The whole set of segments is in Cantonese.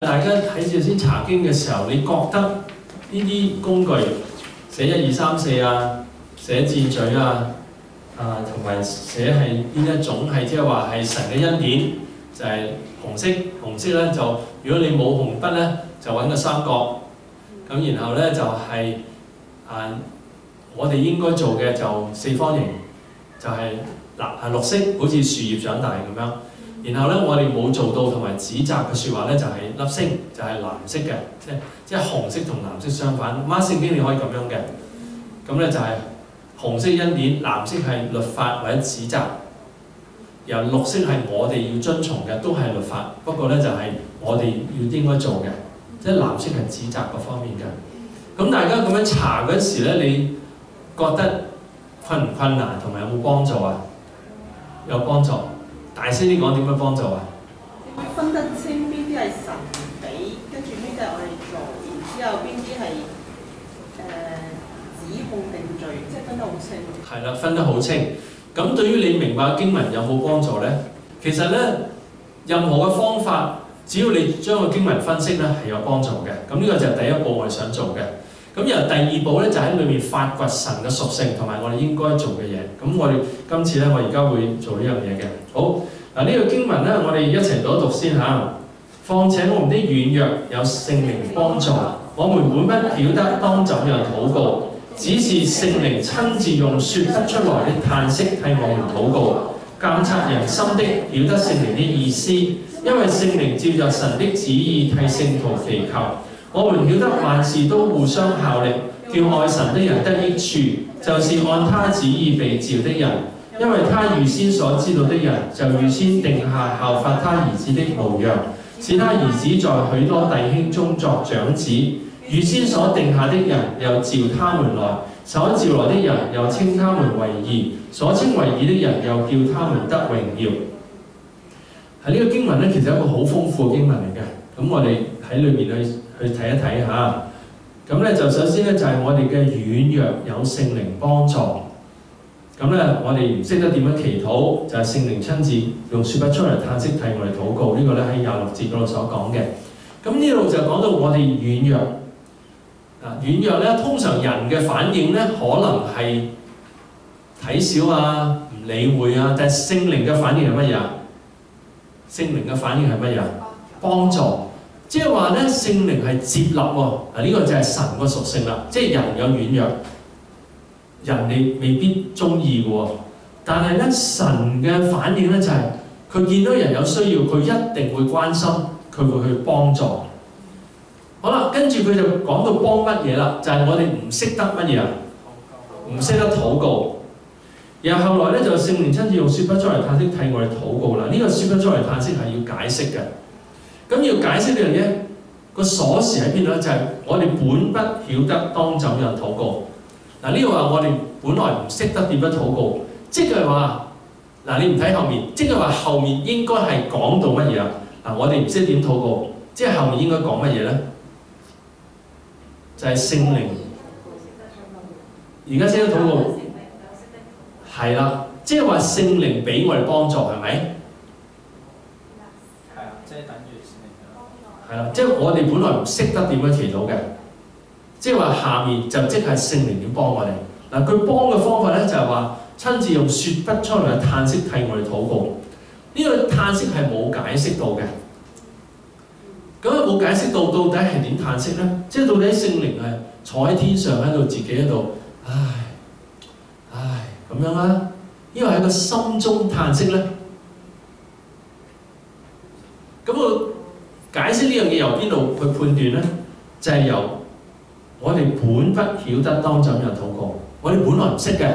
大家喺住先查經嘅時候，你覺得呢啲工具寫1、2、3、4啊，寫箭嘴啊，同埋寫係邊一種係即係話係神嘅恩典，就係、紅色。紅色咧就如果你冇紅筆咧，就揾個三角。咁然後咧就係、我哋應該做嘅就四方形，就係綠色，好似樹葉長大咁樣。然後咧，我哋冇做到同埋指責嘅説話咧，就係粒星，就係藍色嘅，即係紅色同藍色相反。孖聖經你可以咁樣嘅，咁咧就係紅色恩典，藍色係律法或者指責，然後綠色係我哋要遵從嘅，都係律法。不過咧就係我哋要應該做嘅，即係藍色係指責嗰方面嘅。咁大家咁樣查嗰時咧，你覺得困唔困難同埋有冇幫助啊？有幫助。大聲啲講點樣幫助啊？ 會分得清邊啲係神俾，跟住邊啲係我哋做，然之後邊啲係指控定罪，即係分得好清。係啦， 分得好清。咁對於你明白經文有冇幫助咧？其實咧，任何嘅方法，只要你將個經文分析咧，係有幫助嘅。咁呢個就係第一步我哋想做嘅。咁由第二步咧，就喺裏面發掘神嘅屬性同埋我哋應該做嘅嘢。咁我哋今次咧，我而家會做呢樣嘢嘅。好，嗱呢個經文咧，我哋一齊讀一讀先嚇。況且我們的軟弱有聖靈幫助，我們本不曉得當怎樣禱告，只是聖靈親自用説不出來的嘆息替我們禱告。監察人心的，曉得聖靈的意思，因為聖靈照着神的旨意替聖徒祈求。我們曉得萬事都互相效力，叫愛神的人得益處，就是按他旨意被召的人。因為他預先所知道的人，就預先定下效法他兒子的模樣，使他兒子在許多弟兄中作長子。預先所定下的人，又召他們來；所召來的人，又稱他們為義；所稱為義的人，又叫他們得榮耀。喺呢個經文咧，其實係一個好豐富嘅經文嚟嘅。咁我哋喺裏面去睇一睇嚇。咁咧就首先咧就係我哋嘅軟弱有聖靈幫助。咁咧我哋唔識得點樣祈禱，就係聖靈親自用説不出嚟嘆息替我哋禱告。呢個咧喺26節嗰度所講嘅。咁呢度就講到我哋軟弱。軟弱咧，通常人嘅反應咧，可能係睇小啊、唔理會啊，但係聖靈嘅反應係乜嘢啊？聖靈嘅反應係乜嘢啊？幫助，即係話咧，聖靈係接納喎。呢個就係神個屬性啦。即係人有軟弱，人哋未必中意嘅喎。但係咧，神嘅反應咧就係佢見到人有需要，佢一定會關心，佢會去幫助。好啦，跟住佢就講到幫乜嘢啦？就係我哋唔識得乜嘢啊？唔識得禱告。然後後來咧就聖靈親自用説不出嚟嘆息替我哋禱告啦。呢個説不出嚟嘆息係要解釋嘅。咁要解釋呢樣嘢，個鎖匙喺邊度咧？就係我哋本不曉得當怎樣禱告。呢度話我哋本來唔識得點樣禱告，即係話你唔睇後面，即係話後面應該係講到乜嘢啊？我哋唔識點禱告，即係後面應該講乜嘢咧？就係聖靈。而家識得禱告，係啦，即係話聖靈俾我哋幫助，係咪？係啊，即係等於聖靈。係啦，即係我哋本來唔識得點樣祈禱嘅，即係話下面就即係聖靈點幫我哋。佢幫嘅方法咧就係話親自用説不出嚟嘅嘆息替我哋禱告。呢個嘆息係冇解釋到嘅。咁冇解釋到底係點嘆息咧？即係到底聖靈係坐喺天上喺度自己喺度，唉咁樣啦。呢個係一個心中嘆息咧。咁我解釋呢樣嘢由邊度去判斷咧？就係由我哋本不曉得當怎樣禱告，我哋本來唔識嘅。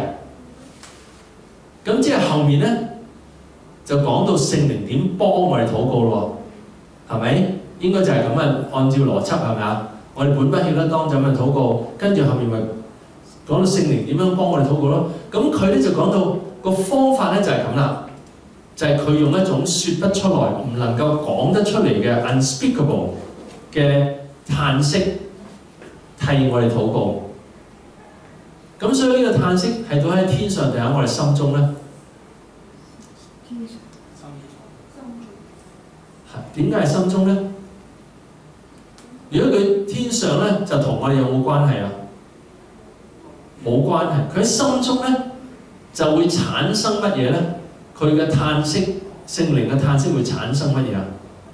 咁即係後面咧就講到聖靈點幫我哋禱告咯，係咪？應該就係咁啊，按照邏輯係咪啊？我哋本不曉得當怎樣禱告，跟住後面咪講到聖靈點樣幫我哋禱告咯。咁佢咧就講到個方法咧就係咁啦，就係佢用一種説不出來、唔能夠講得出嚟嘅 unspeakable 嘅嘆息替我哋禱告。咁所以呢個嘆息係到喺天上定喺我哋心中咧？點解係心中咧？ 如果佢天上咧，就同我哋有冇關係啊？冇關係。佢喺心中咧就會產生乜嘢咧？佢嘅嘆息，聖靈嘅嘆息會產生乜嘢啊？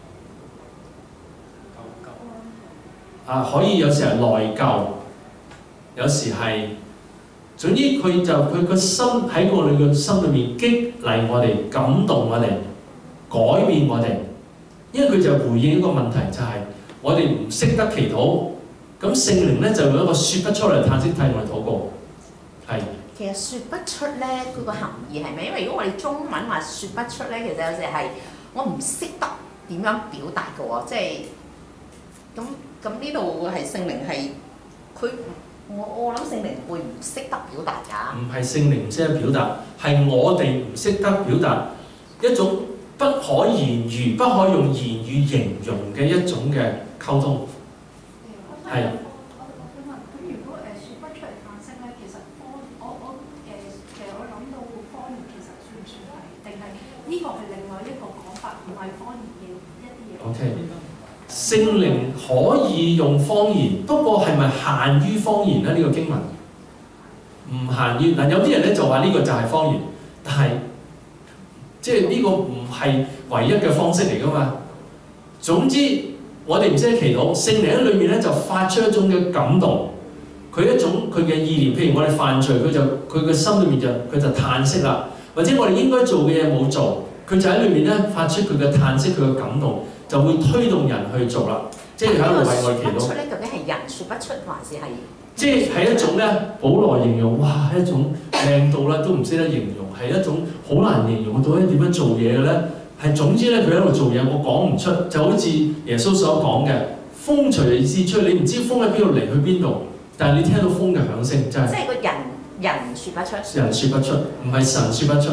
可以有時係內疚，有時係，總之佢個心喺我哋嘅心裏面激勵我哋、感動我哋、改變我哋，因為佢就回應一個問題，就係、我哋唔識得祈禱，咁聖靈咧就用一個説不出嚟嘆息替我哋禱告，係。 其實説不出咧，佢個含義係咩？因為如果我哋中文話説不出咧，其實有時係我唔識得點樣表達嘅喎，即係咁呢度係聖靈係佢，我諗聖靈會唔識得表達㗎。唔係聖靈唔識得表達，係我哋唔識得表達一種不可言喻、不可用言語形容嘅一種嘅溝通，係。OK， 聖靈可以用方言，不過係咪限於方言咧？呢個經文唔限於嗱，有啲人咧就話呢個就係方言，但係即係呢個唔係唯一嘅方式嚟噶嘛。總之我哋唔識得祈禱，聖靈喺裏面咧就發出一種嘅感動，佢一種佢嘅意念。譬如我哋犯罪，佢嘅心裏面佢就嘆息啦，或者我哋應該做嘅嘢冇做，佢就喺裏面咧發出佢嘅嘆息，佢嘅感動。就會推動人去做啦，即係喺度為我哋祈禱。説不出咧，究竟係人説不出，還是係？即係係一種咧，保羅形容，哇，一種靚到咧都唔識得形容，係一種好難形容到底點樣做嘢嘅咧。係總之咧，佢喺度做嘢，我講唔出，就好似耶穌所講嘅，風隨意思吹，你唔知風喺邊度嚟去邊度，但係你聽到風嘅響聲，真係。即係個人説不出。人説不出，唔係神説不出。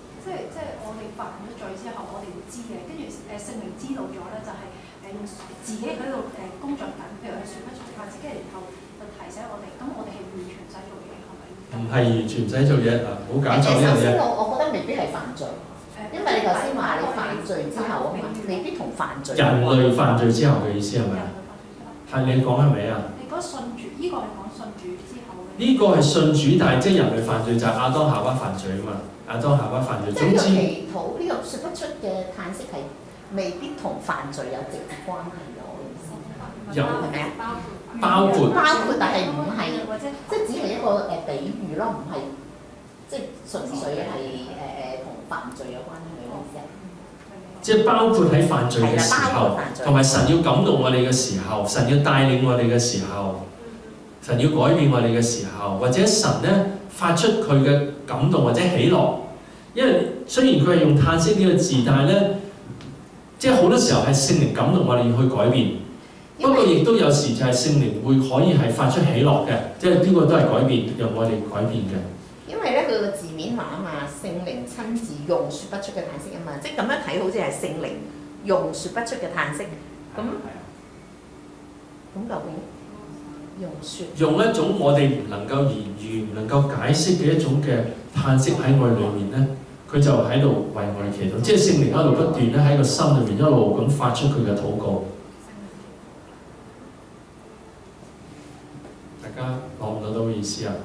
自己喺度工作緊，譬如係説不出法，跟住然後就提醒我哋，咁我哋係完全唔使做嘢，係咪？唔係完全唔使做嘢啊！好簡單呢樣嘢。首先我覺得未必係犯罪，因為你頭先話你犯罪之後啊嘛，未必同犯罪。人類犯罪之後嘅意思係咪啊？係你講係咪啊？你講信主，呢個係講信主之後嘅。呢個係信主，但係即係人類犯罪就係亞當夏娃犯罪啊嘛，亞當夏娃犯罪。總之，祈禱呢個説不出嘅嘆息係未必同犯罪有直接關係。有係咪啊？包括，但係唔係，即係只係一個比喻咯，唔係即係純粹係同犯罪有關係嘅意思。即係包括喺犯罪嘅時候，同埋神要感動我哋嘅時候，神要帶領我哋嘅時候，神要改變我哋嘅時候，或者神咧發出佢嘅感動或者喜樂。因為雖然佢係用嘆息呢個字，但係咧，即係好多時候係聖靈感動我哋要去改變。不過亦都有時就係聖靈會可以係發出喜樂嘅，即係呢個都係改變，由我哋改變嘅。因為咧佢個字面話啊嘛，聖靈親自用説不出嘅嘆息啊嘛，即係咁樣睇好似係聖靈用説不出嘅嘆息。咁究竟用一種我哋唔能夠言語、唔能夠解釋嘅一種嘅嘆息喺我哋裏面咧，佢就喺度為我哋祈禱，即係聖靈喺度不斷咧喺個心裏面一路咁發出佢嘅禱告。大家攞唔攞到意思啊？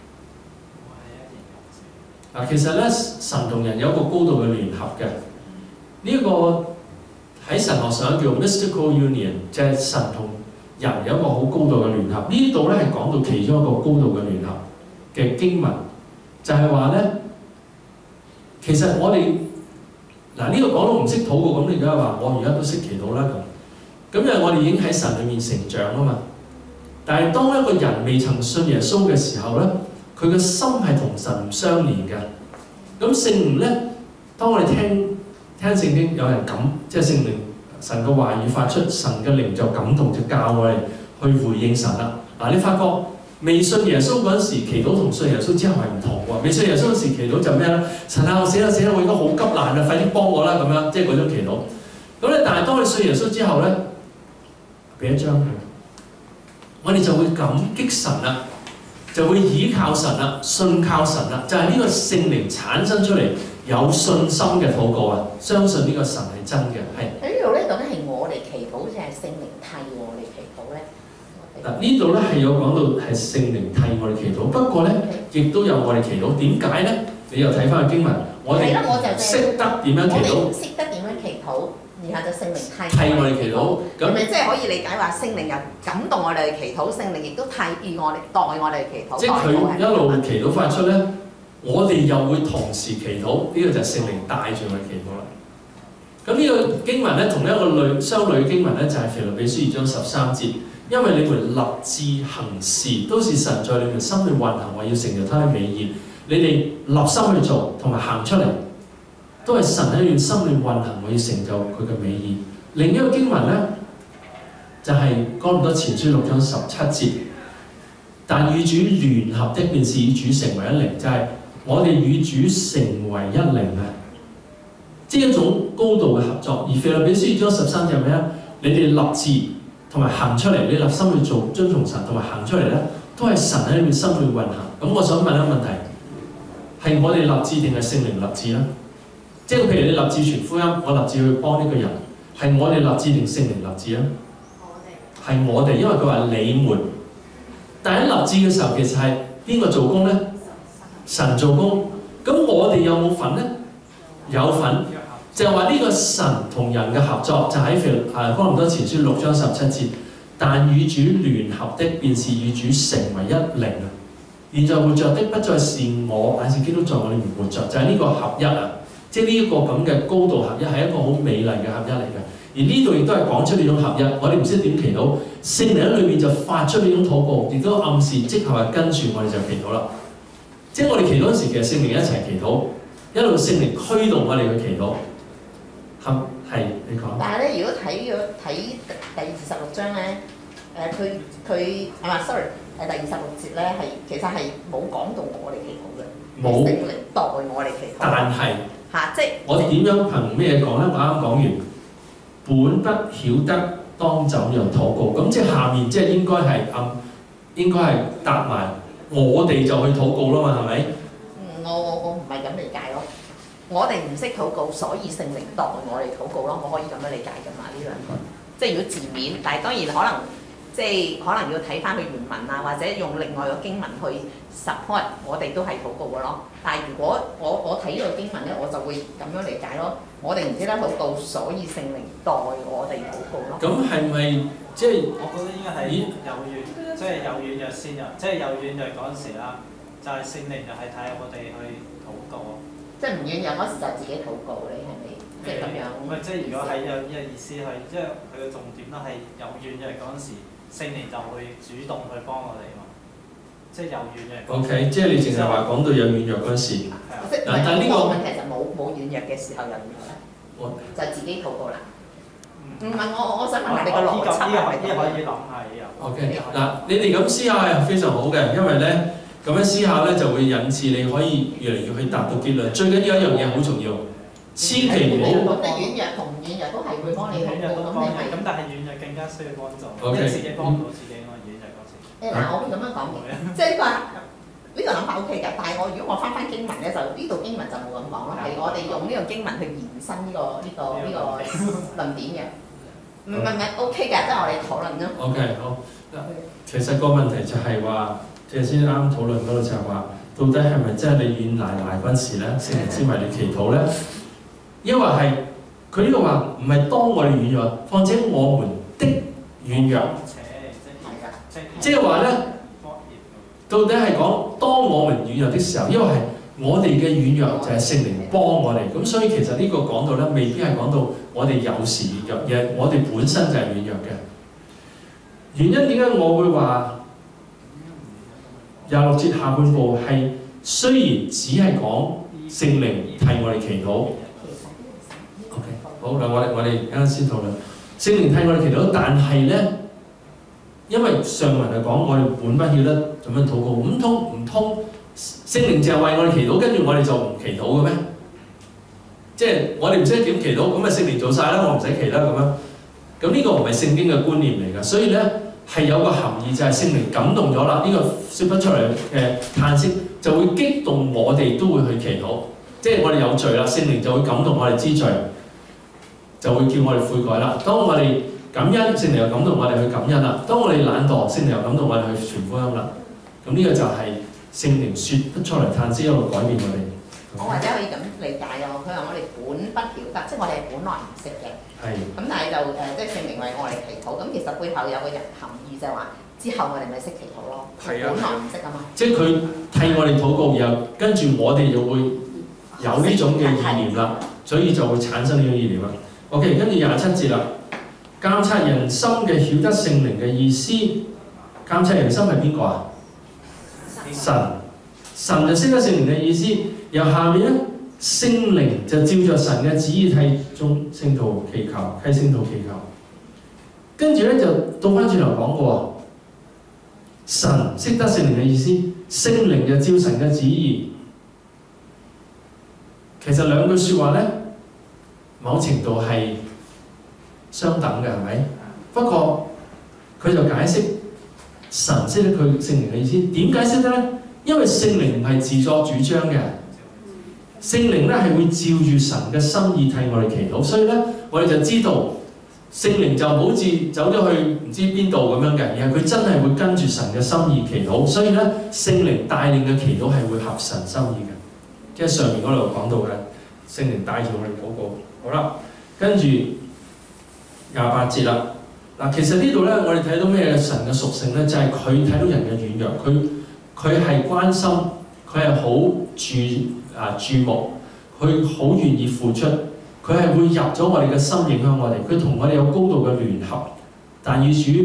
其實咧，神同人有一個高度嘅聯合嘅。呢個喺神學上叫 mystical union， 就係神同人有一個好高度嘅聯合。呢度咧係講到其中一個高度嘅聯合嘅經文，就係話咧，其實我哋呢個講到唔識禱告，咁你而家話我而家都識祈禱啦咁，因為我哋已經喺神裡面成長啊嘛。但係當一個人未曾信耶穌嘅時候咧，佢嘅心係同神唔相連嘅。咁聖靈咧，當我哋聽聖經，有人即係聖靈神嘅話語發出，神嘅靈就感動，就教我哋去回應神啦。你發覺未信耶穌嗰陣時，祈禱同信耶穌之後係唔同喎。未信耶穌嗰時祈禱就咩咧？神啊，我死啦，我而家好急難啊，快啲幫我啦咁樣，即係嗰種祈禱。咁咧，但係當你信耶穌之後咧，俾一張佢。我哋就會感激神啦，就會倚靠神啦，信靠神啦，就係呢個聖靈產生出嚟有信心嘅禱告啊！相信呢個神係真嘅，係。喺呢度咧，究竟係我哋祈禱，就係聖靈我哋祈禱咧？ 嗱呢度咧係有講到係聖靈替我哋祈禱，不過咧亦都有我哋祈禱。點解咧？你又睇翻個經文，我哋識得點樣祈禱， 識得點樣祈禱，然後就聖靈替我哋祈禱。 咁咪即係可以理解話聖靈又感動我哋去祈禱，聖靈亦都替我哋代我哋祈禱。 即係佢一路祈禱發出咧，我哋又會同時祈禱，呢個就係聖靈帶住我哋祈禱啦。咁呢個經文咧，同一個相類嘅經文咧，就係腓立比書2章13節。因為你們立志行事，都是神在你們心裏運行，為要成就他的美意。你哋立心去做，同埋行出嚟，都係神喺你們心裏運行，為要成就佢嘅美意。另一個經文咧，就係哥林多前書6章17節。但與主聯合的，便是與主成為一靈，就係、是、我哋與主成為一靈啊！即係一種高度嘅合作。而腓立比書2章13節係咩啊？你哋立志同埋行出嚟，你立心去做，遵從神同埋行出嚟咧，都係神喺你面心裏運行。咁我想問一個問題：係我哋立志定係聖靈立志咧？即係譬如你立志傳福音，我立志去幫呢個人，係我哋立志定聖靈立志咧？係我哋，因為佢話你們。但喺立志嘅時候，其實係邊個做工咧？神做工。咁我哋有冇份咧？有份。就係話呢個神同人嘅合作，就喺哥林多前書6章17節。但與主聯合的，便是與主成為一靈啊！現在活着的不再是我，乃是基督在我裏面活着。就係呢個合一啊！即係呢一個咁嘅高度合一，係一個好美麗嘅合一嚟嘅。而呢度亦都係講出呢種合一。我哋唔知點祈禱，聖靈喺裏面就發出呢種禱告，亦都暗示即係話跟住我哋就祈禱啦。即係我哋祈禱嗰時，其實聖靈一齊祈禱，一路聖靈驅動我哋去祈禱。係你講。 但係咧，如果睇第26章咧，佢sorry，第26節咧係其實係冇講到我哋祈禱嘅， 冇聖靈代我哋祈禱。 但係即係我點樣憑咩講咧？我啱講完，本不曉得當怎樣禱告，咁即係下面即係應該係答埋我哋就去禱告啦嘛，係咪？ 我唔係咁理解咯。我哋唔識禱告，所以聖靈代我哋禱告咯。我可以咁樣理解㗎嘛？呢兩句，即係如果字面，但係當然可能要睇翻佢原文啊，或者用另外個經文去 support 我哋都係禱告嘅咯。但係如果我睇呢個經文咧，我就會咁樣理解咯。我哋唔識得禱告，所以聖靈代我哋禱告咯。 咁係咪即係？ 我覺得應該係有軟，即係有軟弱先有，即係有軟弱嗰陣時啦，就係聖靈就係睇我哋去禱告。 即係唔軟弱嗰時就自己禱告，你係咪？即係咁樣。 唔係，即係如果係有呢個意思係，即係佢嘅重點都係有軟弱嗰陣時，聖靈就會主動去幫我哋嘛。即係有軟弱。OK， 即係你淨係話講到有軟弱嗰陣時。但係呢個問題就冇軟弱嘅時候有軟弱咧，就自己禱告啦。唔係我想問下你個邏輯係咪？ 呢個可以諗下嘅。 OK， 嗱，你哋咁思考係非常好嘅，因為咧。咁樣思考咧，就會引致你可以越嚟越去達到結論。最緊要一樣嘢好重要，千祈唔好。 覺得軟弱同唔軟弱都係會幫你禱告， 咁但係軟弱更加需要幫助，即係自己幫唔到自己嘛，軟弱嗰時。 嗱，我會咁樣講嘅，即係呢個諗法 OK 㗎。但係如果我翻經文咧，就呢度經文就冇咁講咯，係我哋用呢個經文去延伸呢個論點嘅。唔OK 㗎，即係我哋討論咯。 OK 好，其實個問題就係話。即係先啱討論嗰度就係話，到底係咪真係你軟賴嗰陣時咧，聖靈先為你祈禱咧？因為係佢呢個話唔係當我哋軟弱，況且我們的軟弱，即係話咧，到底係講當我們軟弱的時候，因為係我哋嘅軟弱就係聖靈幫我哋，咁所以其實呢個講到咧，未必係講到我哋有時軟弱，而係我哋本身就係軟弱嘅。原因點解我會話？26節下半部係雖然只係講聖靈替我哋祈禱 ，OK， 好嗱，我哋啱先討論聖靈替我哋祈禱，但係咧，因為上文係講我哋本不曉得咁樣禱告，唔通聖靈就係為我哋祈禱，跟住我哋就唔祈禱嘅咩？即係我哋唔識點祈禱，咁咪聖靈做晒啦，我唔使祈啦咁樣。咁呢個唔係聖經嘅觀念嚟㗎，所以咧。係有個含義，就係聖靈感動咗啦。呢個説不出嚟嘅嘆息，就會激動我哋都會去祈禱。即係我哋有罪啦，聖靈就會感動我哋知罪，就會叫我哋悔改啦。當我哋咁感恩，聖靈又感動我哋去感恩啦。當我哋懶惰，聖靈又感動我哋去傳福音啦。咁呢個就係聖靈説得出嚟嘆息，一路改變我哋。 我或者可以咁理解啊，佢話我哋本不曉得，即係我哋係本來唔識嘅。 係。 咁但係就即係聖靈為我哋祈禱，咁其實背後有個人含義就係話，之後我哋咪識祈禱咯。係啊。本來唔識啊嘛。即係佢替我哋禱告，然後跟住我哋就會有呢種嘅意念啦，所以就會產生呢種意念啦。OK， 跟住27節啦，監察人心嘅曉得聖靈嘅意思，監察人心係邊個啊？神就識得聖靈嘅意思，由下面咧聖靈就照着神嘅旨意替眾聖徒祈求，替聖徒祈求。跟住咧就倒翻轉頭講過，神識得聖靈嘅意思，聖靈就照神嘅旨意。其實兩句説話咧，某程度係相等嘅，係咪？不過佢就解釋神識得佢聖靈嘅意思，點解識得咧？因為聖靈唔係自作主張嘅，聖靈咧係會照住神嘅心意替我哋祈禱，所以咧我哋就知道聖靈就好似走咗去唔知邊度咁樣嘅，而係佢真係會跟住神嘅心意祈禱，所以咧聖靈帶領嘅祈禱係會合神心意嘅，即係上面嗰度講到嘅聖靈帶住我哋禱告。好啦，跟住28節啦。嗱，其實呢度咧我哋睇到咩神嘅屬性咧，就係佢睇到人嘅軟弱，佢係關心，佢係好注目，佢好願意付出，佢係會入咗我哋嘅心，影響我哋，佢同我哋有高度嘅聯合。但與主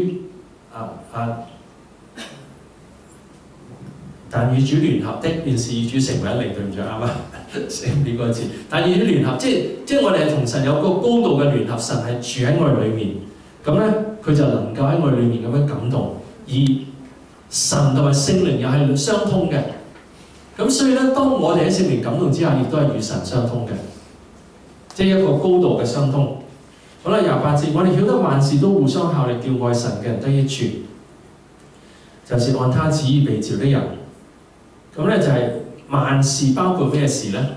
聯合的，便是與主成為一靈，對唔住啱啊？寫呢個字。但與主聯合，即係我哋係同神有個高度嘅聯合，神係住喺我哋裏面，咁咧佢就能夠喺我哋裏面咁樣感動，而神同埋聖靈又係相通嘅，咁所以咧，當我哋喺聖靈感動之下，亦都係與神相通嘅，即係一個高度嘅相通。好啦，28節，我哋曉得萬事都互相效力，叫愛神嘅人得益處，就是按他旨意被召的人。咁咧就係萬事包括咩事咧？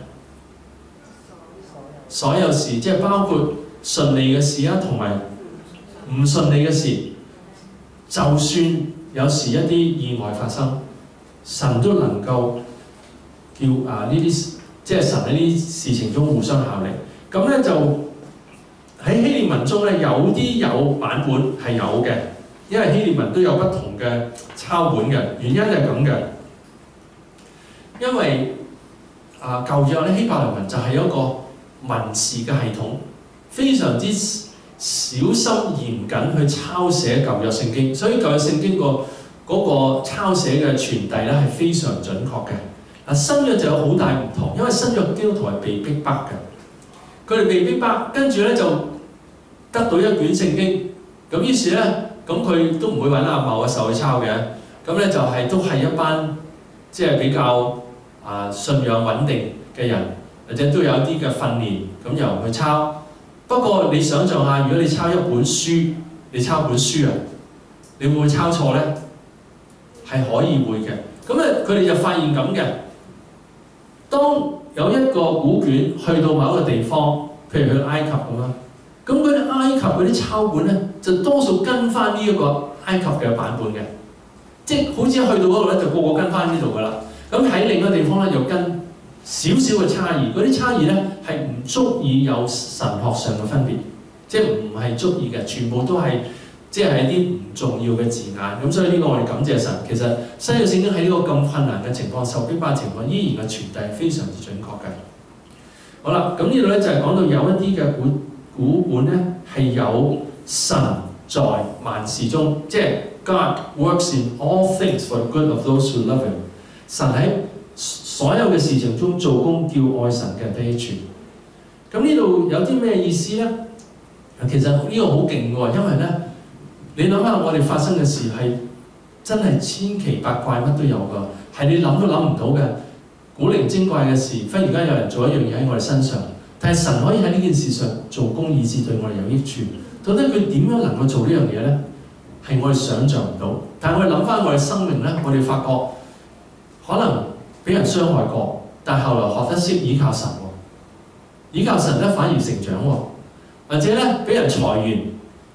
所有事，即係包括順利嘅事啊，同埋唔順利嘅事，就算有時一啲意外發生，神都能夠叫呢啲，即係神喺呢啲事情中互相效力。咁咧就喺希臘文中咧，有啲有版本係有嘅，因為希臘文都有不同嘅抄本嘅，原因就係咁嘅。因為舊約咧希伯來文就係一個文字嘅系統，非常之小心嚴謹去抄寫舊約聖經，所以舊約聖經嗰個抄寫嘅傳遞咧係非常準確嘅。新約就有好大唔同，因為新約基督徒係被逼迫嘅，佢哋被逼迫，跟住咧就得到一卷聖經，咁於是咧咁佢都唔會揾阿某嘅手去抄嘅，咁咧就都係一班即係比較信仰穩定嘅人，或者都有啲嘅訓練，咁又去抄。不過你想象下，如果你抄一本書，你抄本書啊，你會唔會抄錯咧？係可以會嘅。咁佢哋就發現咁嘅。當有一個古卷去到某一個地方，譬如去埃及咁啦，咁嗰啲埃及嗰啲抄本咧，就多數跟翻呢一個埃及嘅版本嘅，即係好似去到嗰度咧，就個個跟翻呢度噶啦。咁喺另一個地方咧，又跟少少嘅差異，嗰啲差異咧係唔足以有神學上嘅分別，即係唔係足以嘅，全部都係即係一啲唔重要嘅字眼。咁所以呢個我哋感謝神。其實新約聖經喺呢個咁困難嘅情況、受逼迫情況，依然嘅傳遞係非常之準確嘅。好啦，咁呢度咧就係講到有一啲嘅古本咧係有神在萬事中，即係 God works in all things for the good of those who love Him。神喺所有嘅事情中做工，叫愛神嘅人得益處。咁呢度有啲咩意思咧？其實呢個好勁喎，因為咧，你諗下我哋發生嘅事係真係千奇百怪，乜都有㗎，係你諗都諗唔到嘅古靈精怪嘅事。忽然間有人做一樣嘢喺我哋身上，但係神可以喺呢件事上做工，以致對我哋有益處。到底佢點樣能夠做呢樣嘢咧？係我哋想像唔到。但係我哋諗翻我哋生命咧，我哋發覺可能俾人傷害過，但係後來學得識倚靠神喎，倚靠神咧反而成長喎，或者咧俾人裁員，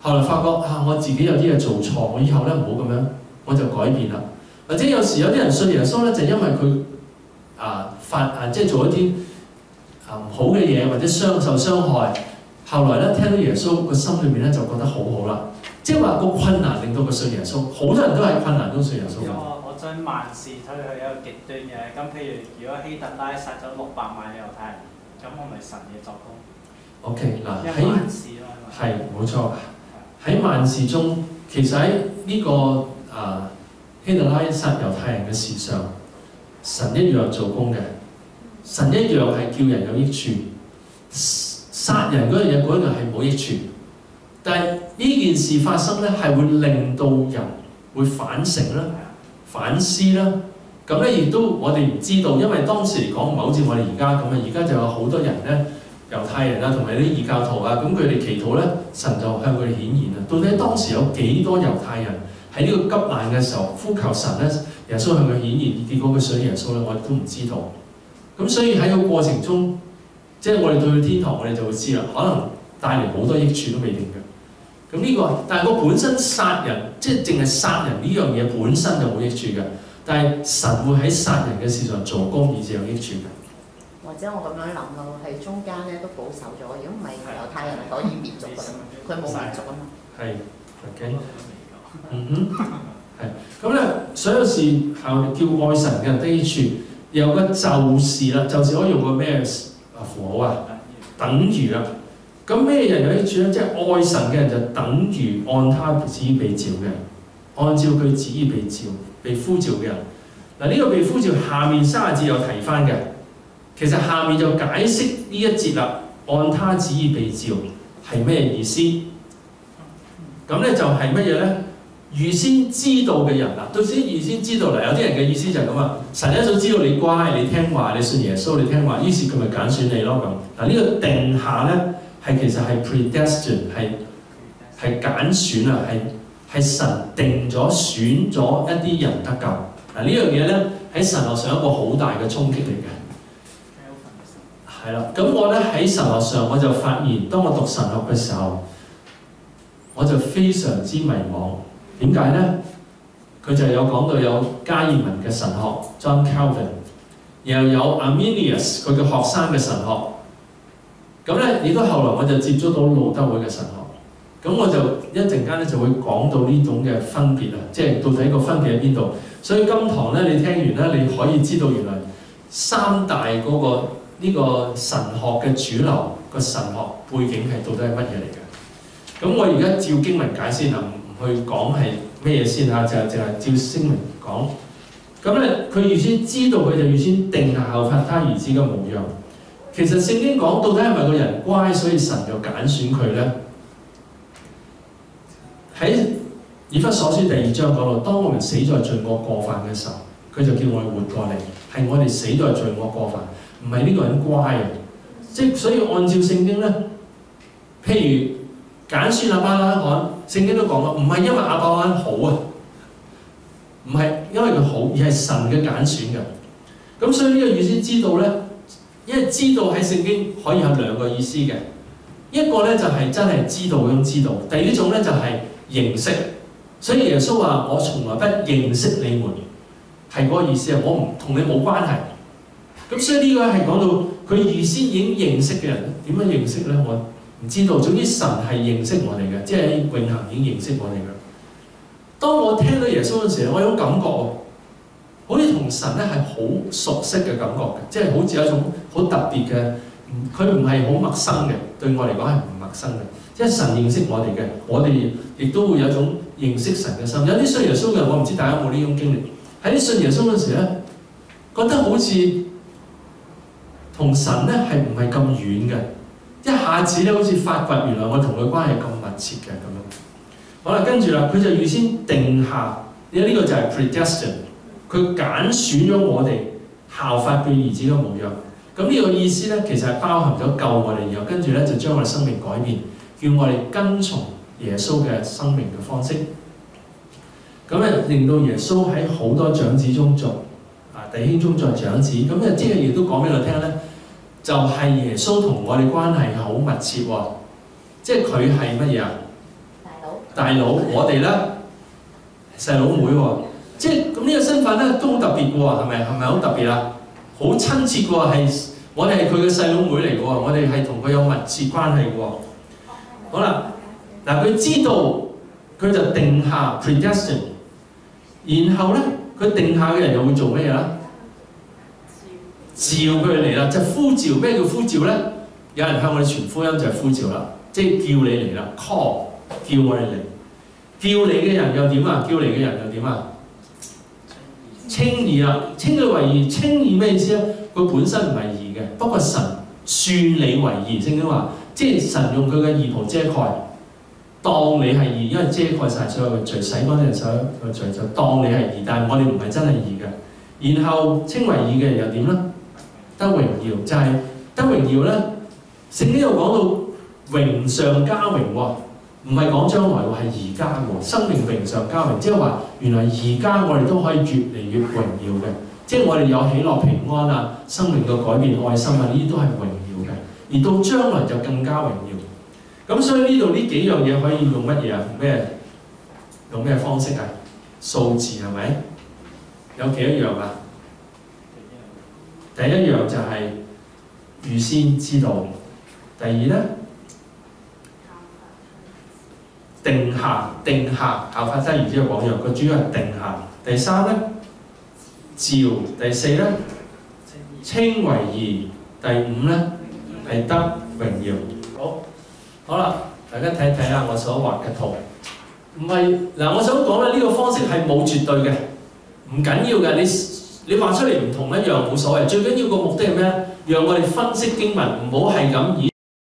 後來發覺我自己有啲嘢做錯，我以後咧唔好咁樣，我就改變啦。或者有時有啲人信耶穌咧，就因為佢即係做一啲唔好嘅嘢，或者受傷害。後來咧聽到耶穌個心裏面咧就覺得好好啦，即係話個困難令到佢信耶穌。好多人都係困難都信耶穌㗎。 我將萬事推去一個極端嘅，咁譬如果希特拉殺咗600萬嘅猶太人，咁我咪神嘅作工。OK 嗱喺萬事咯，係冇錯。喺萬事中，其實喺呢個希特拉殺猶太人嘅事上，神一樣做工嘅，神一樣係叫人有益處。殺人嗰樣嘢係冇益處，但係呢件事發生咧係會令到人會反省啦、反思啦。咁咧亦都我哋唔知道，因為當時嚟講唔係好似我哋而家咁啊，而家就有好多人咧，猶太人啊同埋啲異教徒啊，咁佢哋祈禱咧，神就向佢哋顯現啊。到底當時有幾多猶太人喺呢個急難嘅時候呼求神咧，耶穌向佢顯現，結果佢信耶穌咧，我哋都唔知道。咁所以喺個過程中，即係我哋到天堂，我哋就會知啦，可能帶嚟好多益處都未定嘅。咁呢個，但係個本身殺人，即係淨係殺人呢樣嘢本身就冇益處嘅。但係神會喺殺人嘅事上做工，以至有益處嘅。 或者我咁樣諗咯，係中間咧都保守咗，如果唔係猶太人係可以滅族㗎嘛，佢冇滅族啊嘛。係 ，OK， 係。咁咧，所有事叫愛神嘅人得益處，有個就是啦，就是可以用個咩符號啊？等於啊。咁咩人有益處咧？即係愛神嘅人就等於按他旨意被召嘅人，按照佢旨意被召、被呼召嘅人。嗱，呢個被呼召下面30節有提翻嘅，其實下面就解釋呢一節啦。按他旨意被召係咩意思？咁咧就係乜嘢咧？預先知道嘅人啦，到時預先知道啦。有啲人嘅意思就係咁啊，神一早知道你乖，你聽話，你信耶穌，你聽話，於是佢咪揀選你咯咁。嗱，呢個定下咧。其實係 predestined 係揀選啊，係神定咗選咗一啲人得救。嗱，呢樣嘢咧喺神學上一個好大嘅衝擊嚟嘅。係啦，咁我咧喺神學上我就發現，當我讀神學嘅時候，我就非常之迷茫。點解咧？佢就有講到有加爾文嘅神學 John Calvin， 然後有 Arminius 佢嘅學生嘅神學。咁咧，亦都後來我就接觸到路德會嘅神學，咁我就一陣間咧就會講到呢種嘅分別啊，即係到底個分別喺邊度。所以今堂咧，你聽完咧，你可以知道原來三大嗰個呢個神學嘅主流個神學背景係到底係乜嘢嚟嘅。咁我而家照經文解先啊，唔去講係咩嘢先嚇，就係照聲明講。咁咧，佢預先知道，佢就預先定下效法他兒子嘅模樣。其實聖經講到底係咪個人乖，所以神就揀選佢咧？喺以弗所書第2章講到，當我們死在罪惡過犯嘅時候，佢就叫我哋活過嚟，係我哋死在罪惡過犯，唔係呢個人乖啊！即係所以按照聖經咧，譬如揀選亞伯拉罕，聖經都講啦，唔係因為亞伯拉罕好啊，唔係因為佢好，而係神嘅揀選嘅。咁所以呢個預先知道咧。因為知道喺聖經可以有兩個意思嘅，一個咧就係真係知道嗰種知道，第二種咧就係認識。所以耶穌話：我從來不認識你們，係嗰個意思啊！我唔同你冇關係。咁所以呢個係講到佢預先已經認識嘅人，點樣認識咧？我唔知道。總之神係認識我哋嘅，即係喺永恆已經認識我哋嘅。當我聽到耶穌嗰陣時，我有種感覺喎。好似同神咧係好熟悉嘅感覺嘅，即係好似有一種好特別嘅，佢唔係好陌生嘅，對我嚟講係唔陌生嘅。即係神認識我哋嘅，我哋亦都會有一種認識神嘅心。有啲信耶穌嘅人，我唔知大家有冇呢種經歷。喺啲信耶穌嗰陣時咧，覺得好似同神咧係唔係咁遠嘅，一下子咧好似發掘原來我同佢關係咁密切嘅咁樣。好啦，跟住啦，佢就預先定下，因為呢個就係 predestined。佢揀選咗我哋效法佢兒子嘅模樣，咁呢個意思咧，其實係包含咗救我哋，然後跟住咧就將我哋生命改變，叫我哋跟從耶穌嘅生命嘅方式。咁咧令到耶穌喺好多長子中作弟兄中作長子，咁咧即係亦都講俾我聽咧，就係耶穌同我哋關係係好密切喎，即係佢係乜嘢啊？ 大佬，我哋咧細佬妹喎，即係咁呢個身份咧都好特別嘅喎，係咪好特別啊？好親切嘅喎，係我哋係佢嘅細佬妹嚟嘅喎，我哋係同佢有密切關係嘅喎。好啦，嗱佢知道佢就定下 predestined， 然後咧佢定下嘅人又會做咩啦？召佢嚟啦，就係呼召。咩叫呼召咧？有人向我哋傳福音就係呼召啦，即係叫你嚟啦 ，call 叫我哋嚟。叫你嘅人又點啊？叫你嘅人又點啊？稱義啦，稱佢為義。稱義咩意思咧？佢本身唔係義嘅，不過神算你為義。聖經話，即係神用佢嘅義袍遮蓋，當你係義，因為遮蓋晒所有嘅罪，洗乾淨所有嘅罪，就當你係義。但係我哋唔係真係義嘅。然後稱為義嘅人又點咧？得榮耀，就係、是、得榮耀咧。聖經又講到榮上加榮喎，唔係講將來喎，係而家喎。生命榮上加榮，即係話原來而家我哋都可以越嚟越榮耀嘅，即係我哋有喜樂平安啊，生命嘅改變、愛心啊，呢啲都係榮耀嘅。而到將來就更加榮耀。咁所以呢度呢幾樣嘢可以用乜嘢啊？用咩方式啊？數字係咪？有幾多樣啊？第一樣就係預先知道。第二咧，定下，效法真如之後講樣，佢主要係定下。第三咧，召。第四咧，稱為義。第五咧，係得榮耀。好啦，大家睇睇下我所畫嘅圖。唔係嗱，我想講咧，呢個方式係冇絕對嘅，唔緊要嘅。你畫出嚟唔同一樣冇所謂，最緊要個目的係咩？讓我哋分析經文，唔好係咁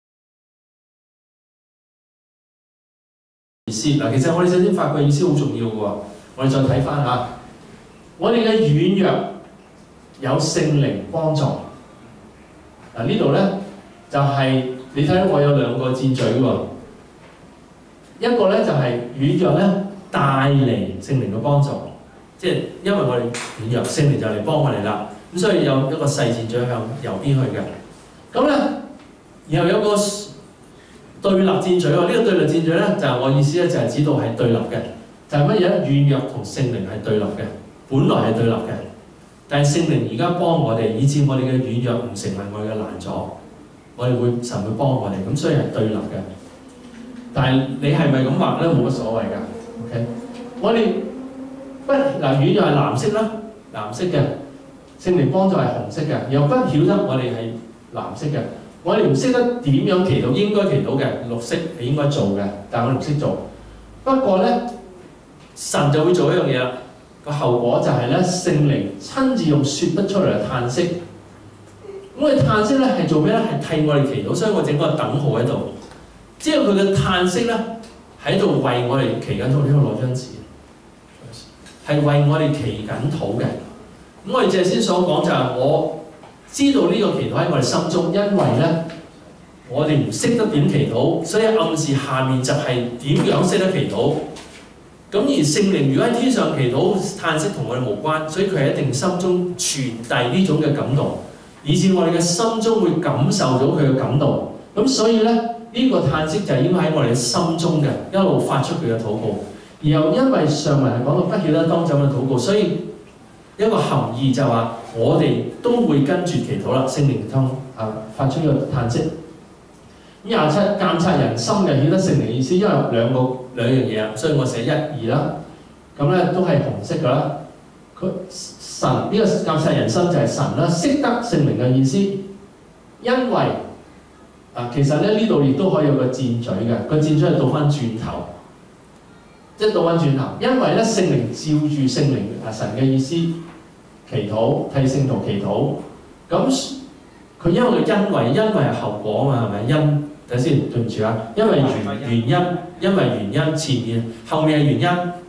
意思嗱。其實我哋首先發覺意思好重要嘅喎。我哋再睇翻嚇，我哋嘅軟弱有聖靈幫助。嗱呢度咧就係、你睇到我有兩個箭嘴喎，一個咧就係軟弱咧帶嚟聖靈嘅幫助。即係因為我哋軟弱，聖靈就嚟幫我哋啦。咁所以有一個細箭嘴向右邊去嘅。咁咧，然後有個對立箭嘴喎。呢個對立箭嘴咧，就係我意思咧，就係指到係對立嘅。就係乜嘢咧？軟弱同聖靈係對立嘅，本來係對立嘅。但係聖靈而家幫我哋，以致我哋嘅軟弱唔成為我哋嘅難阻。我哋會神會幫我哋，咁所以係對立嘅。但係你係咪咁畫咧？冇乜所謂㗎。OK， 我哋。嗱，軟弱係藍色啦，藍色嘅聖靈幫助係紅色嘅，又不曉得我哋係藍色嘅，我哋唔識得點樣祈禱，應該祈禱嘅綠色係應該做嘅，但係我哋唔識做。不過咧，神就會做一樣嘢啦，個後果就係咧，聖靈親自用説不出嚟嘅嘆息。咁我哋嘆息咧係做咩咧？係替我哋祈禱，所以我整個等號喺度，即係佢嘅嘆息咧喺度為我哋祈緊禱。呢度攞張紙。係為我哋祈緊禱嘅。咁我哋正先所講就係我知道呢個祈禱喺我哋心中，因為咧我哋唔識得點祈禱，所以暗示下面就係點樣識得祈禱。咁而聖靈如果喺天上祈禱嘆息同我哋無關，所以佢係一定心中傳遞呢種嘅感動，以致我哋嘅心中會感受到佢嘅感動。咁所以咧呢個嘆息就係應該喺我哋嘅心中嘅，一路發出佢嘅禱告。然後因為上文係講到不曉得當怎樣禱告，所以一個含義就係話我哋都會跟住祈禱啦。聖靈發出呢個嘆息。27監察人心嘅曉得聖靈意思，因為兩樣嘢啊，所以我寫1、2啦。咁咧都係紅色㗎啦。神呢個監察人心就係神啦，識得聖靈嘅意思。因為其實咧呢度亦都可以有個箭嘴嘅，個箭嘴係倒翻轉頭。即係倒翻轉頭，因為咧聖靈照住聖靈神嘅意思祈禱，替聖徒祈禱。咁佢因為係後果啊嘛，係咪？睇先，對唔住啊，因為原因，前面後面係原因，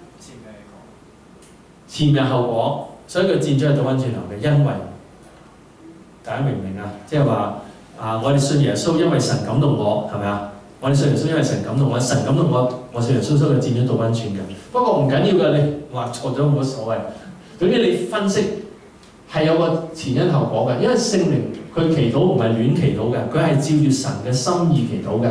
前面係後果，所以佢箭咗係倒翻轉頭嘅。因為大家明唔明啊？即係話我哋信耶穌，因為神感動我，係咪啊？我哋信耶穌，因為神感動我，神感動我信耶穌，所以佢箭咗倒翻轉嘅。不過唔緊要嘅，你畫錯咗冇乜所謂。總之你分析係有個前因後果嘅，因為聖靈佢祈禱唔係亂祈禱嘅，佢係照住神嘅心意祈禱嘅。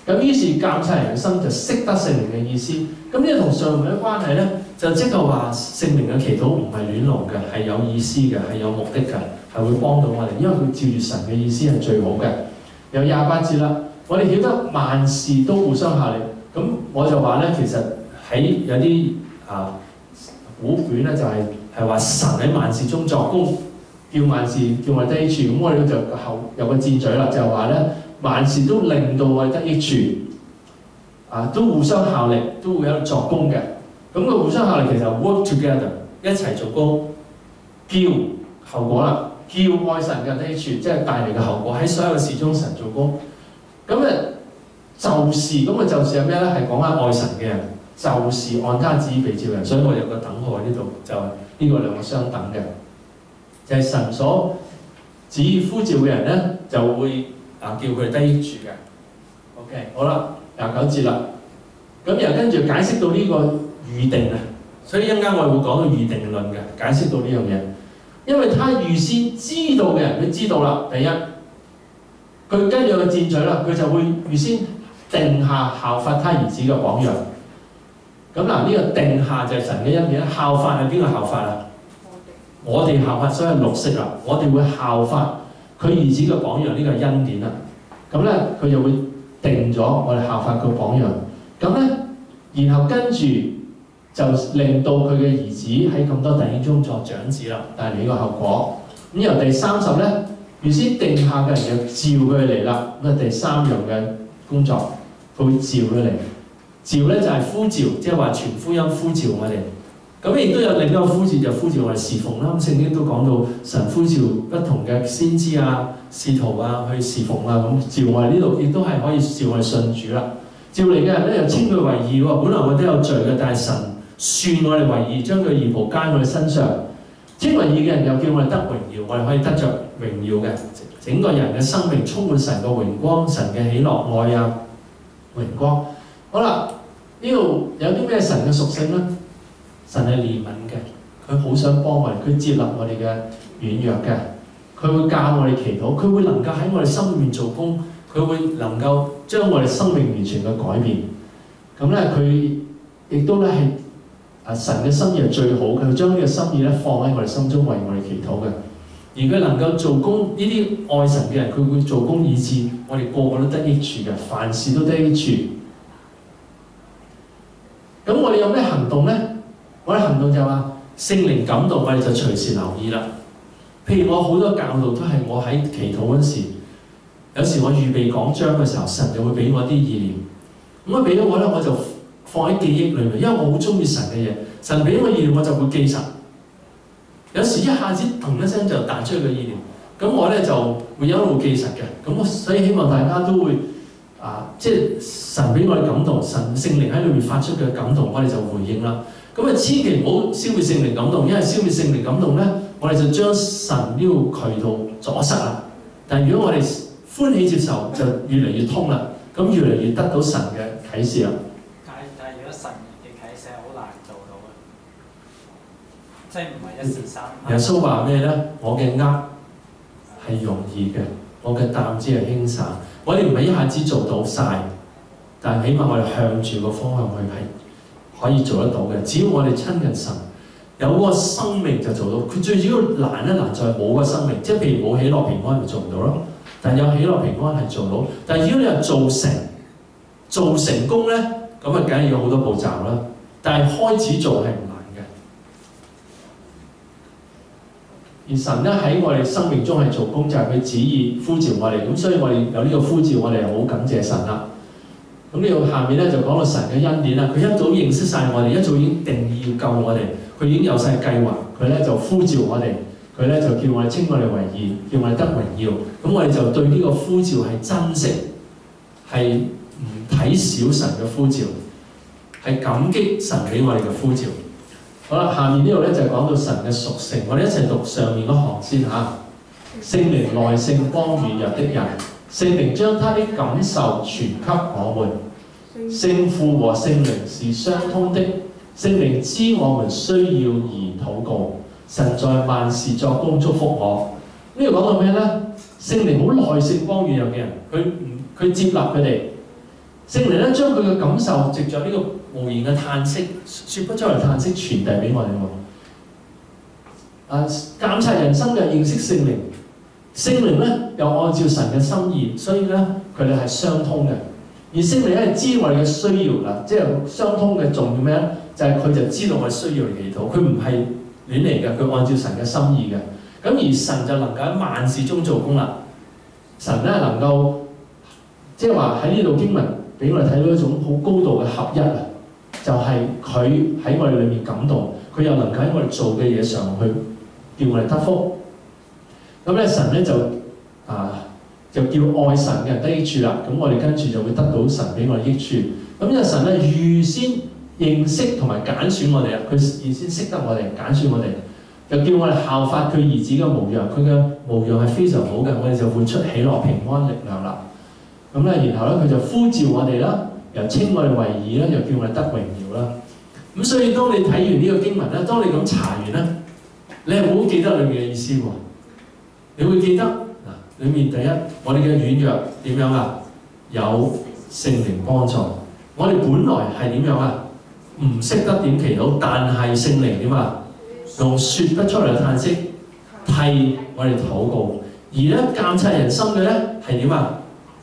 咁於是鑒察人嘅心就識得聖靈嘅意思。咁呢個同上文嘅關係咧，就即係話聖靈嘅祈禱唔係亂來嘅，係有意思嘅，係有目的嘅，係會幫到我哋，因為佢照住神嘅意思係最好嘅。有28節啦，我哋曉得萬事都互相效力。咁我就話咧，其實喺有啲古卷咧就係話神喺萬事中作工，叫萬事叫我哋得益處。咁我哋就後有個箭嘴啦，就係話咧萬事都令到我哋得益處，都互相效力，都會有作工嘅。咁個互相效力其實 work together 一齊做工，叫後果啦，叫愛神嘅人得益處，即係帶嚟嘅後果喺所有事中神做工。咁就是咁嘅就是係咩咧？係講緊愛神嘅人，就是按他旨意被召人。所以我有個等號喺呢度，就係呢個兩個相等嘅，就係神所旨意呼召嘅人咧，就會叫佢哋得益處嘅。OK， 好啦，29節啦，咁又跟住解釋到呢個預定啊，所以一陣間我哋會講到預定論嘅，解釋到呢樣嘢。因為他預先知道嘅人，佢知道啦，第一，佢跟住個箭嘴啦，佢就會預先定下效法他兒子嘅榜樣。咁嗱，呢個定下就係神嘅恩典，效法係邊個效法啊？我哋效法，所以係綠色啦。我哋會效法佢兒子嘅榜樣，呢個係恩典啦。咁咧，佢就會定咗我哋效法佢榜樣。咁咧，然後跟住就令到佢嘅兒子喺咁多弟兄中作長子啦，帶嚟呢個後果。咁由第30咧，預先定下嘅人就召佢嚟啦。咁第3樣嘅工作，佢會召佢嚟。召咧就係呼召，即係話傳福音呼召我哋。咁亦都有另一個呼召，就呼召我哋侍奉啦。咁聖經都講到神呼召不同嘅先知啊、使徒啊去侍奉啦。咁召我哋呢度亦都係可以召我哋信主啦。召嚟嘅人咧又稱佢為義喎。本來我哋都有罪嘅，但係神算我哋為義，將佢義袍加喺我哋身上。稱為義嘅人又叫我哋得榮耀，我哋可以得着榮耀嘅。整個人嘅生命充滿神嘅榮光、神嘅喜樂、愛啊、榮光。好啦，呢度有啲咩神嘅屬性咧？神係憐憫嘅，佢好想幫我哋，佢接納我哋嘅軟弱嘅，佢會教我哋祈禱，佢會能夠喺我哋心裏面做工，佢會能夠將我哋生命完全嘅改變。咁咧，佢亦都咧係神嘅心意係最好嘅，佢將呢個心意咧放喺我哋心中為我哋祈禱嘅。而佢能夠做工，呢啲愛神嘅人，佢會做工以致我哋個個都得益處嘅，凡事都得益處。咁我哋有咩行動咧？我哋行動就話聖靈感動，我哋就隨時留意啦。譬如我好多教導都係我喺祈禱嗰時，有時我預備講章嘅時候，神就會俾我啲意念。咁佢俾咗我咧，我就放喺記憶裏面，因為我好中意神嘅嘢。神俾我意念，我就會記實。有時一下子砰一聲就彈出個意念，咁我咧就會一路記實嘅。咁所以希望大家都會即係神俾我哋感動，神聖靈喺裏面發出嘅感動，我哋就回應啦。咁千祈唔好消滅聖靈感動，因為消滅聖靈感動咧，我哋就將神呢個渠道阻塞啦。但係如果我哋歡喜接受，就越嚟越通啦，咁越嚟越得到神嘅啟示啦。 但係如果神嘅啟示係好難做到嘅，即係唔係一時三刻。 耶穌話咩咧？我嘅軛係容易嘅，我嘅擔子係輕省。我哋唔係一下子做到晒，但係起碼我哋向住個方向去係可以做得到嘅。只要我哋親近神，有嗰個生命就做到。佢最主要難一難就係冇個生命，即係譬如冇喜樂平安咪做唔到咯。但係有喜樂平安係做到。但係如果你係做成功咧，咁啊梗係要好多步驟啦。但係開始做係唔難嘅。而神咧喺我哋生命中係做工，就係佢旨意呼召我哋。咁所以我哋有呢個呼召，我哋好感謝神啦。咁呢度下面咧就講到神嘅恩典啦。佢一早認識晒我哋，一早已經定義要救我哋，佢已經有晒計劃。佢咧就呼召我哋，佢咧就叫我哋稱我哋為義，叫我哋得榮耀。咁我哋就對呢個呼召係珍惜，係唔睇小神嘅呼召，係感激神俾我哋嘅呼召。好啦，下面呢度咧就講到神嘅屬性，我哋一齊讀上面嗰行先嚇。聖靈耐性幫軟弱的人，聖靈將他的感受傳給我們。聖父和聖靈是相通的，聖靈知我們需要而禱告。神在萬事作工祝福我。呢度講到咩咧？聖靈好耐性幫軟弱嘅人，佢接納佢哋， 聖靈咧將佢嘅感受藉著呢個無言嘅嘆息、説不出嚟嘆息傳遞俾我哋喎。監察人生嘅認識聖靈，聖靈咧又按照神嘅心意，所以咧佢哋係相通嘅。而聖靈咧係知我哋嘅需要啦，即係相通嘅重要咩咧？就係佢就知道我哋需要嚟祈禱，佢唔係亂嚟嘅，佢按照神嘅心意嘅。咁而神就能夠喺萬事中做工啦。神咧能夠即係話喺呢度經文俾我哋睇到一種好高度嘅合一啊！就係佢喺我哋裏面感動，佢又能夠喺我哋做嘅嘢上去叫我哋得福。咁咧神咧就叫愛神嘅人得益處啦。咁我哋跟住就會得到神俾我哋益處。咁因為神咧預先認識同埋揀選我哋啊，佢預先識得我哋，揀選我哋，又叫我哋效法佢兒子嘅模樣。佢嘅模樣係非常好嘅，我哋就活出喜樂、平安、力量啦。咁咧，然後咧佢就呼召我哋啦，又稱我哋為義啦，又叫我哋得榮耀啦。咁所以當你睇完呢個經文咧，當你咁查完咧，你係好記得裏面嘅意思喎。你會記得嗱，裏面第一，我哋嘅軟弱點樣啊？有聖靈幫助。我哋本來係點樣啊？唔識得點祈禱，但係聖靈點啊？用説不出嚟嘅嘆息替我哋禱告。而咧監察人心嘅咧係點啊？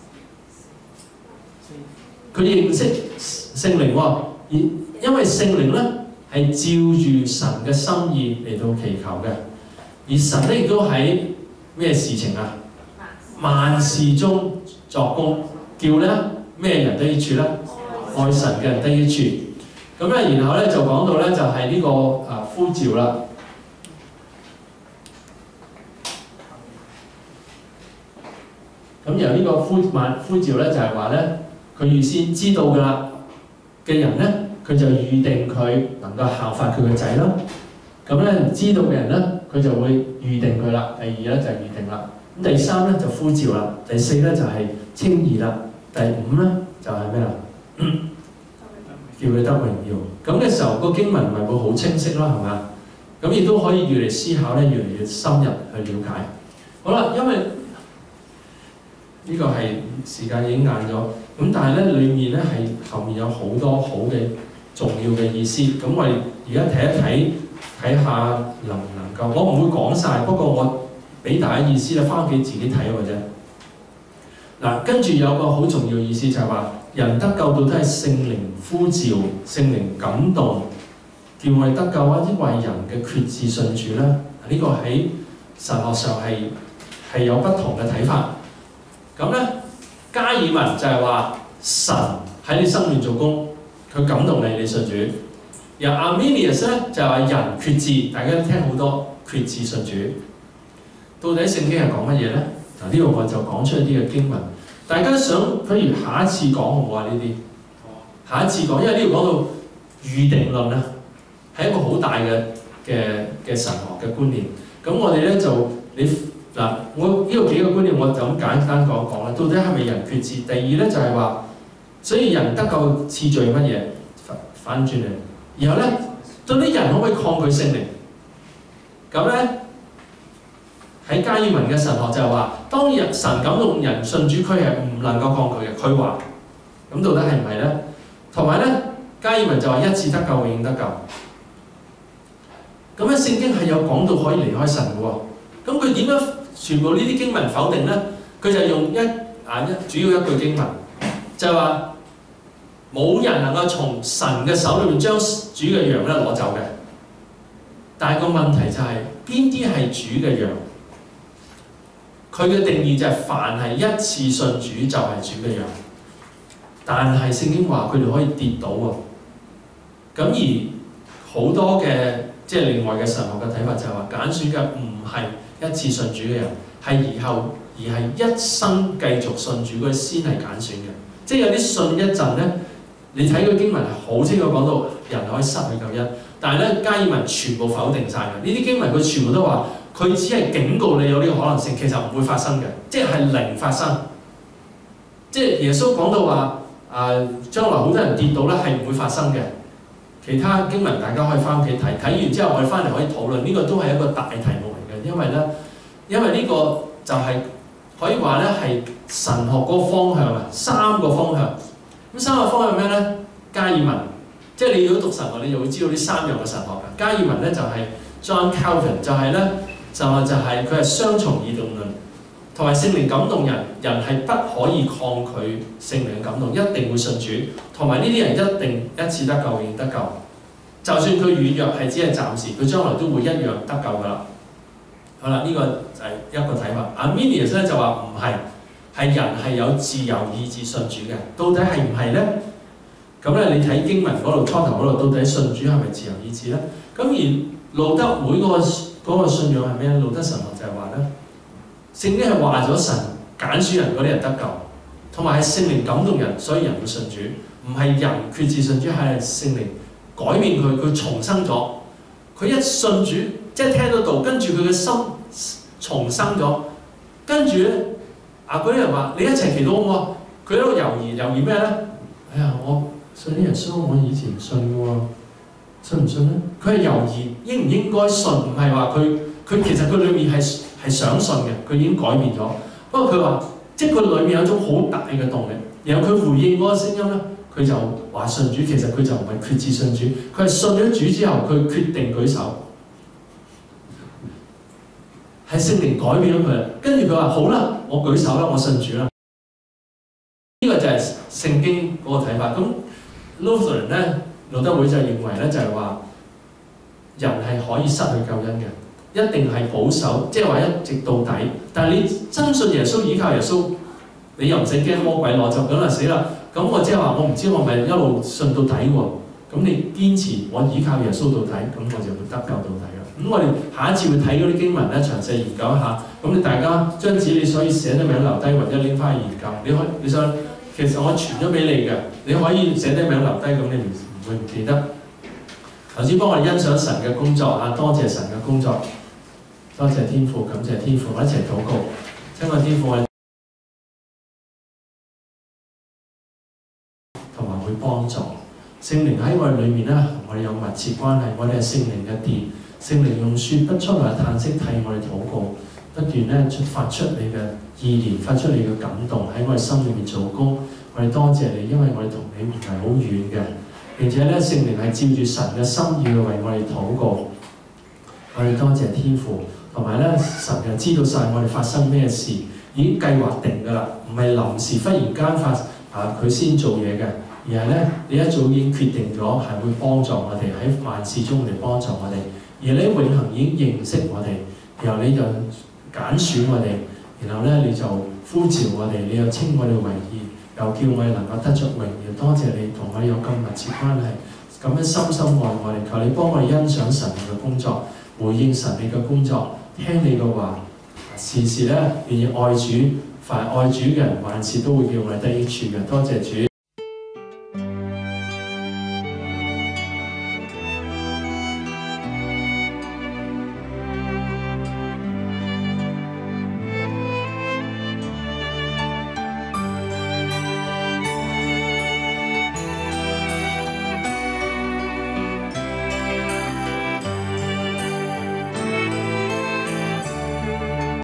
佢認識聖靈喎，而因為聖靈咧係照住神嘅心意嚟到祈求嘅，而神咧亦都喺咩事情啊？萬事中作工，叫咧咩人得益處咧？愛神嘅人得益處。咁咧，然後咧就講到咧就係呢個呼召啦。咁由呢個呼召咧就係話咧。佢預先知道㗎啦嘅人咧，佢就預定佢能夠效法佢嘅仔啦。咁咧知道嘅人咧，佢就會預定佢啦。第二咧就係預定啦。咁第三咧就呼召啦。第四咧就係稱義啦。第五咧就係咩啦？叫佢得榮耀。咁嘅時候個經文咪會好清晰啦，係嘛？咁亦都可以越嚟思考咧，越嚟越深入去了解。好啦，因為呢個係時間已經晏咗。咁但係咧，裡面咧係後面有好多好嘅重要嘅意思。咁我哋而家睇下能唔能夠，我唔會講晒，不過我俾大家意思咧，翻屋企自己睇嘅啫。嗱，跟住有個好重要嘅意思就係話，人得救到底係聖靈呼召、聖靈感動，叫我哋得救啊！啲為人嘅決志信主咧，呢個喺神學上係有不同嘅睇法。咁咧。加爾文就係話神喺你生命做工，佢感動你，你信主。而 Arminius 咧就係話人決志，大家都聽好多決志信主。到底聖經係講乜嘢咧？嗱，呢個我就講出一啲嘅經文，大家想，譬如下一次講好唔好啊？呢啲下一次講，因為呢度講到預定論啊，係一個好大嘅神學嘅觀念。咁我哋咧就嗱，我呢個幾個觀念我就咁簡單講一講啦。到底係咪人決志？第二咧就係話，所以人得救次序乜嘢？反轉嚟。然後咧，到底人可唔可以抗拒聖靈？咁咧喺加爾文嘅神學就係話，當神感動人信主，佢係唔能夠抗拒嘅。佢話，咁到底係唔係咧？同埋咧，加爾文就話一次得救永遠得救。咁咧聖經係有講到可以離開神嘅喎。咁佢點樣全部呢啲經文否定咧？佢就用主要一句經文，就係話冇人能夠從神嘅手裏面將主嘅羊咧攞走嘅。但係個問題就係邊啲係主嘅羊？佢嘅定義就係凡係一次信主就係主嘅羊。但係聖經話佢哋可以跌倒喎。咁而好多嘅即係另外嘅神學嘅睇法就係話揀選嘅唔係一次信主嘅人，係而係一生繼續信主嗰啲先係揀選嘅。即係有啲信一陣咧，你睇個經文係好清楚講到人可以失去救恩，但係咧加爾文全部否定晒嘅。呢啲經文佢全部都話佢只係警告你有呢個可能性，其實唔會發生嘅，即係零發生。即係耶穌講到話將來好多人跌倒咧係唔會發生嘅。其他經文大家可以翻屋企睇，睇完之後我哋翻嚟可以討論，呢個都係一個大題目嚟嘅，因為呢個就係可以話咧係神學嗰個方向啊，三個方向。 咁三個方向咩咧？加爾文，即係你如果讀神學，你就會知道呢三樣嘅神學嘅。加爾文咧就係 John Calvin， 就係咧就係佢係雙重異動論，同埋聖靈感動人，人係不可以抗拒聖靈嘅感動，一定會信主，同埋呢啲人一定一次得救，永遠得救。就算佢軟弱係只係暫時，佢將來都會一樣得救㗎啦。好啦，呢個就係一個睇法。Arminius 咧就話唔係，係人係有自由意志信主嘅。到底係唔係咧？咁咧你睇經文嗰度初頭嗰度，到底信主係咪自由意志咧？咁而路德會嗰個信仰係咩咧？路德神學就係話咧，聖經係話咗神揀選人嗰啲人得救，同埋係聖靈感動人，所以人會信主，唔係人決志信主，係聖靈改變佢，佢重生咗。佢一信主，即係聽到道，跟住佢嘅心重生咗，跟住咧嗰啲人話：你一齊祈禱好唔好？佢喺度猶豫咩咧？哎呀，我信啲耶穌，我以前唔信嘅喎，信唔信咧？佢係猶豫應唔應該信，唔係話佢其實佢裏面係想信嘅，佢已經改變咗。不過佢話，即係佢裏面有一種好大嘅動力，然後佢回應嗰個聲音咧，佢就話信主，其實佢就唔係決志信主，佢係信咗主之後，佢決定舉手，係聖靈改變咗佢。跟住佢話：好啦，我舉手啦，我信主啦。呢個就係聖經嗰個睇法。咁 Lutheran 咧，路德會就認為咧，就係話人係可以失去救恩嘅，一定係保守，即係話一直到底。但係你真信耶穌，依靠耶穌，你又唔使驚魔鬼攞走，咁就死啦。咁我即係話，我唔知我咪一路信到底喎。咁你堅持我依靠耶穌到底，咁我就會得救到底啦。咁我哋下一次會睇嗰啲經文咧，詳細研究一下。咁你大家將紙你所以寫啲名留低，或者拎翻去研究。你想，其實我傳咗俾你嘅，你可以寫啲名留低，咁你唔會唔記得。頭先幫我哋欣賞神嘅工作啊，多謝神嘅工作，多謝天父，感謝天父，我一齊禱告，親愛天父，同埋會幫助聖靈喺我哋裏面咧，同我哋有密切關係，我哋係聖靈嘅殿，聖靈用説不出來嘅嘆息替我哋禱告，不斷咧發出你嘅意念，發出你嘅感動喺我哋心裏面做工。我哋多謝你，因為我哋同你唔係好遠嘅。並且咧，聖靈係照住神嘅心意去為我哋禱告。我哋多謝天父，同埋咧神就知道晒我哋發生咩事，已經計劃定㗎啦，唔係臨時忽然間佢先做嘢嘅，而係咧你一早已經決定咗係會幫助我哋喺萬事中嚟幫助我哋，而你永恆已經認識我哋，然後你就揀選我哋，然後咧你就呼召我哋，你又稱我哋為義。又叫我哋能夠得着榮耀，多謝你同我哋有咁密切關係，咁樣深深愛我哋，求你幫我哋欣賞神你嘅工作，回應神你嘅工作，聽你嘅話，時時咧願意愛主，凡愛主嘅人，萬事都會叫我哋得益處嘅，多謝主。